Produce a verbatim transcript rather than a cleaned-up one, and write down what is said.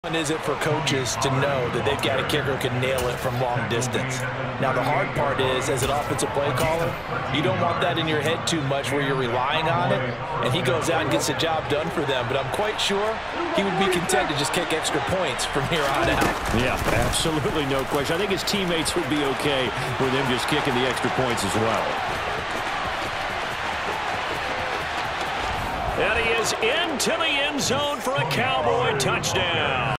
Is it for coaches to know that they've got a kicker who can nail it from long distance? Now, the hard part is, as an offensive play caller, you don't want that in your head too much where you're relying on it, and he goes out and gets the job done for them. But I'm quite sure he would be content to just kick extra points from here on out. Yeah, absolutely no question. I think his teammates would be okay with him just kicking the extra points as well. And he is into the end zone for a Cowboy touchdown.